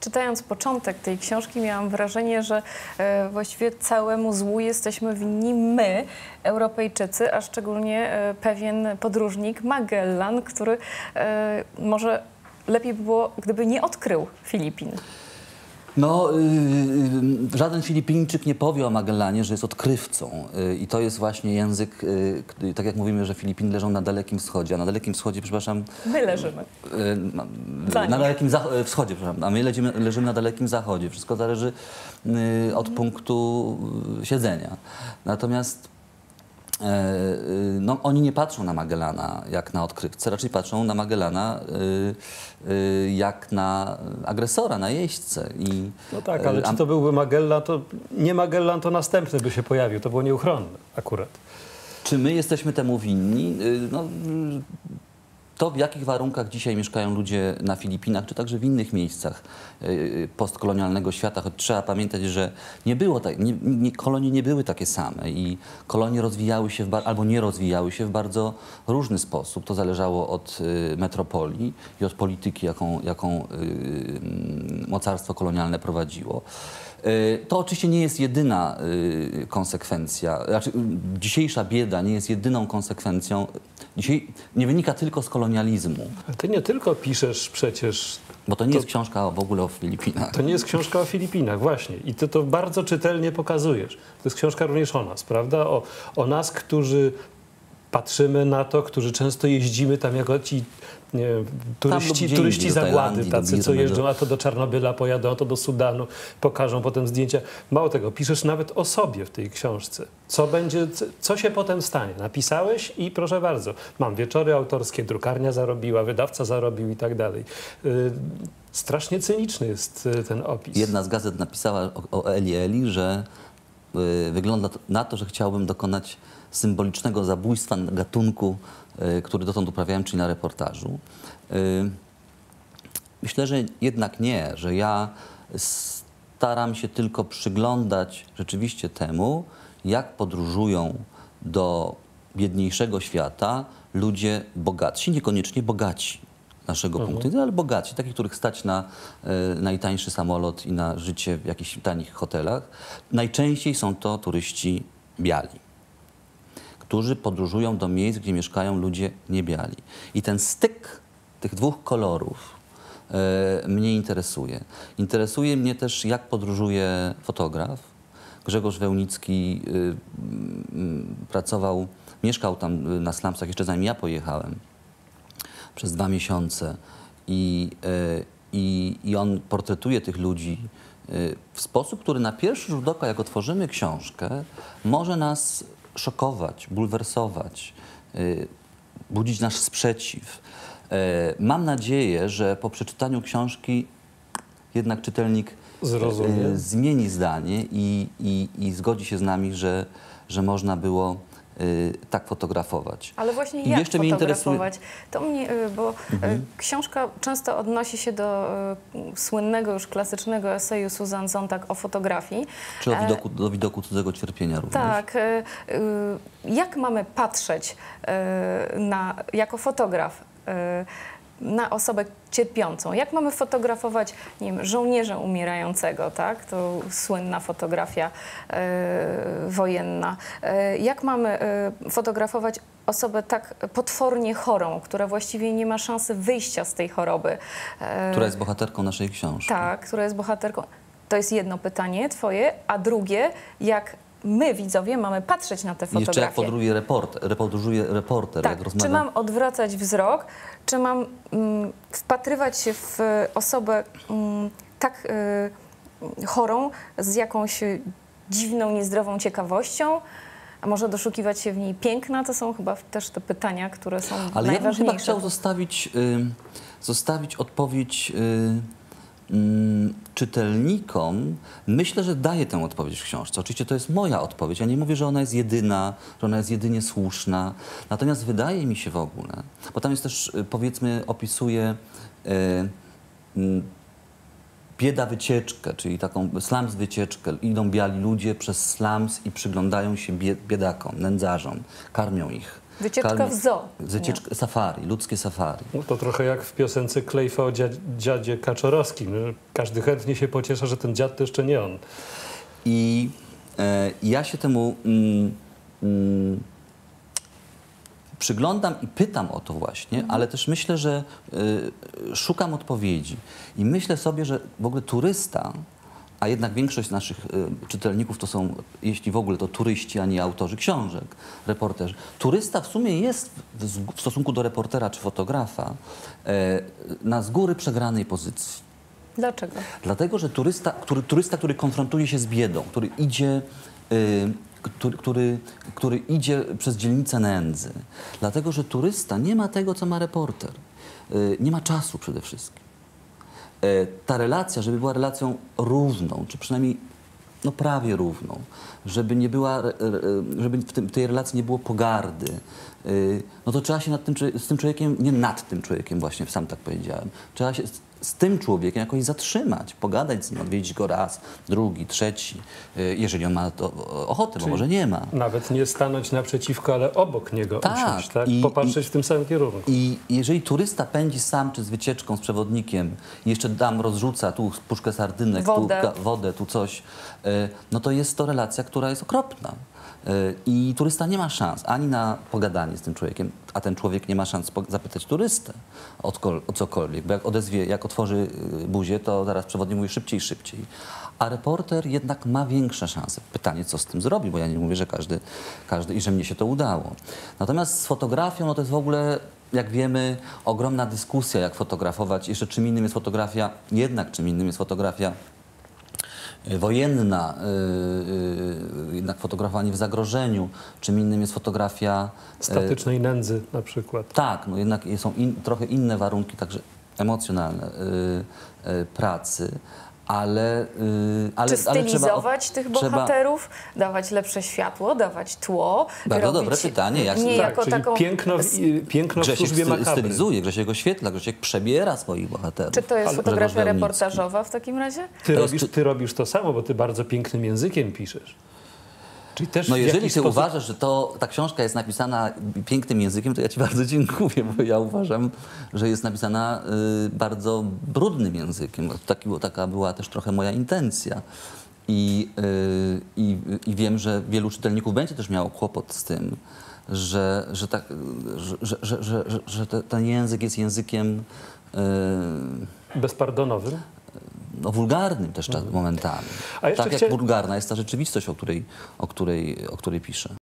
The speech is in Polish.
czytając początek tej książki, miałam wrażenie, że właściwie całemu złu jesteśmy winni my, Europejczycy, a szczególnie pewien podróżnik Magellan, który może lepiej by było, gdyby nie odkrył Filipin. No, żaden Filipińczyk nie powie o Magellanie, że jest odkrywcą. I to jest właśnie język, tak jak mówimy, że Filipiny leżą na Dalekim Wschodzie, a na Dalekim Wschodzie, przepraszam... My leżymy. Na Dalekim Wschodzie, przepraszam, a my leżymy na Dalekim Zachodzie. Wszystko zależy od punktu siedzenia. Natomiast no, oni nie patrzą na Magellana jak na odkrywcę, raczej patrzą na Magellana jak na agresora, na jeźdźcę. No tak, ale czy to byłby Magellan, to nie Magellan, to następny by się pojawił. To było nieuchronne akurat. Czy my jesteśmy temu winni? No, to, w jakich warunkach dzisiaj mieszkają ludzie na Filipinach, czy także w innych miejscach postkolonialnego świata, choć trzeba pamiętać, że nie było tak, kolonie nie były takie same i kolonie rozwijały się albo nie rozwijały się w bardzo różny sposób. To zależało od metropolii i od polityki, jaką mocarstwo kolonialne prowadziło. To oczywiście nie jest jedyna konsekwencja, znaczy dzisiejsza bieda nie jest jedyną konsekwencją, dzisiaj nie wynika tylko z kolonializmu. Ale ty nie tylko piszesz przecież... Bo to nie jest książka w ogóle o Filipinach. To nie jest książka o Filipinach, właśnie. I ty to bardzo czytelnie pokazujesz. To jest książka również o nas, prawda? O nas, którzy patrzymy na to, którzy często jeździmy tam jako ci nie wiem, turyści zagłady, tacy, co jeżdżą, a to do Czarnobyla pojadą, a to do Sudanu, pokażą potem zdjęcia. Mało tego, piszesz nawet o sobie w tej książce. Co się potem stanie? Napisałeś i proszę bardzo, mam wieczory autorskie, drukarnia zarobiła, wydawca zarobił i tak dalej. Strasznie cyniczny jest ten opis. Jedna z gazet napisała o Eli, że wygląda na to, że chciałbym dokonać symbolicznego zabójstwa gatunku, który dotąd uprawiałem, czyli na reportażu. Myślę, że jednak nie, że ja staram się tylko przyglądać rzeczywiście temu, jak podróżują do biedniejszego świata ludzie bogatsi, niekoniecznie bogaci naszego punktu widzenia, ale bogaci, takich, których stać na najtańszy samolot i na życie w jakichś tanich hotelach. Najczęściej są to turyści biali, którzy podróżują do miejsc, gdzie mieszkają ludzie niebiali. I ten styk tych dwóch kolorów mnie interesuje. Interesuje mnie też, jak podróżuje fotograf. Grzegorz Wełnicki mieszkał tam na slumsach, jeszcze zanim ja pojechałem, przez 2 miesiące. I on portretuje tych ludzi w sposób, który na pierwszy rzut oka, jak otworzymy książkę, może nas szokować, bulwersować, budzić nasz sprzeciw. Mam nadzieję, że po przeczytaniu książki jednak czytelnik zmieni zdanie i zgodzi się z nami, że można było tak fotografować. Ale właśnie jak jeszcze fotografować? To mnie, bo książka często odnosi się do słynnego już klasycznego eseju Susan Sontag o fotografii. Czy do widoku cudzego cierpienia również. Tak. Jak mamy patrzeć jako fotograf na osobę cierpiącą? Jak mamy fotografować, nie wiem, żołnierza umierającego, tak? To słynna fotografia wojenna. Jak mamy fotografować osobę tak potwornie chorą, która właściwie nie ma szansy wyjścia z tej choroby? Która jest bohaterką naszej książki. Tak, która jest bohaterką. To jest jedno pytanie twoje, a drugie, jak my, widzowie, mamy patrzeć na te fotografie. Jeszcze jak podróżuje reporter. Tak, jak rozmawia... Czy mam odwracać wzrok, czy mam wpatrywać się w osobę tak chorą, z jakąś dziwną, niezdrową ciekawością, a może doszukiwać się w niej piękna? To są chyba też te pytania, które są najważniejsze. Ale ja bym chyba chciał zostawić odpowiedź czytelnikom. Myślę, że daję tę odpowiedź w książce. Oczywiście to jest moja odpowiedź. Ja nie mówię, że ona jest jedyna, że ona jest jedynie słuszna. Natomiast wydaje mi się w ogóle, bo tam jest też, powiedzmy, opisuje bieda wycieczkę, czyli taką slums wycieczkę. Idą biali ludzie przez slums i przyglądają się biedakom, nędzarzom, karmią ich. Wycieczka w zoo. Wycieczka, safari, ludzkie safari. No to trochę jak w piosence Klejfa o dziadzie Kaczorowskim. Że każdy chętnie się pociesza, że ten dziad to jeszcze nie on. I ja się temu przyglądam i pytam o to właśnie, ale też myślę, że szukam odpowiedzi. I myślę sobie, że w ogóle turysta, a jednak większość naszych czytelników to są, jeśli w ogóle, to turyści, a nie autorzy książek, reporterzy. Turysta w sumie jest w stosunku do reportera czy fotografa na z góry przegranej pozycji. Dlaczego? Dlatego, że turysta, który konfrontuje się z biedą, który idzie, który idzie przez dzielnicę nędzy. Dlatego, że turysta nie ma tego, co ma reporter. Nie ma czasu przede wszystkim. Ta relacja, żeby była relacją równą, czy przynajmniej no prawie równą, żeby nie była, żeby w tej relacji nie było pogardy, no to trzeba się z tym człowiekiem, nie nad tym człowiekiem właśnie, sam tak powiedziałem, trzeba się z tym człowiekiem jakoś zatrzymać, pogadać z nim, odwiedzić go raz, drugi, trzeci, jeżeli on ma to ochotę, bo może nie ma. Nawet nie stanąć naprzeciwko, ale obok niego usiąść, tak? I Popatrzeć w tym samym kierunku. I jeżeli turysta pędzi sam, czy z wycieczką, z przewodnikiem, i jeszcze rozrzuca tu puszkę sardynek, wodę, tu coś, no to jest to relacja, która jest okropna. I turysta nie ma szans ani na pogadanie z tym człowiekiem, a ten człowiek nie ma szans zapytać turystę o cokolwiek, bo jak otworzy buzię, to zaraz przewodnik mówi szybciej, szybciej. A reporter jednak ma większe szanse. Pytanie, co z tym zrobi, bo ja nie mówię, że każdy i że mnie się to udało. Natomiast z fotografią, no to jest w ogóle, jak wiemy, ogromna dyskusja, jak fotografować. Jeszcze czym innym jest fotografia, wojenna, jednak fotografowanie w zagrożeniu, czym innym jest fotografia statycznej nędzy na przykład. Tak, no jednak są trochę inne warunki, także emocjonalne pracy, ale Czy stylizować tych bohaterów, dawać lepsze światło, dawać tło? Bardzo dobre pytanie. Nie jako czyli taką... piękno w służbie makabry. Stylizuje, Grzesiek oświetla, Grzesiek przebiera swoich bohaterów. Czy to jest fotografia reportażowa w takim razie? Ty robisz to samo, bo ty bardzo pięknym językiem piszesz. Czyli też no jeżeli ty uważasz, że ta książka jest napisana pięknym językiem, to ja ci bardzo dziękuję, bo ja uważam, że jest napisana bardzo brudnym językiem. Taka była też trochę moja intencja. I wiem, że wielu czytelników będzie też miało kłopot z tym, że ten język jest językiem bezpardonowym. No, wulgarnym też momentami. Tak jak wulgarna jest ta rzeczywistość, o której piszę.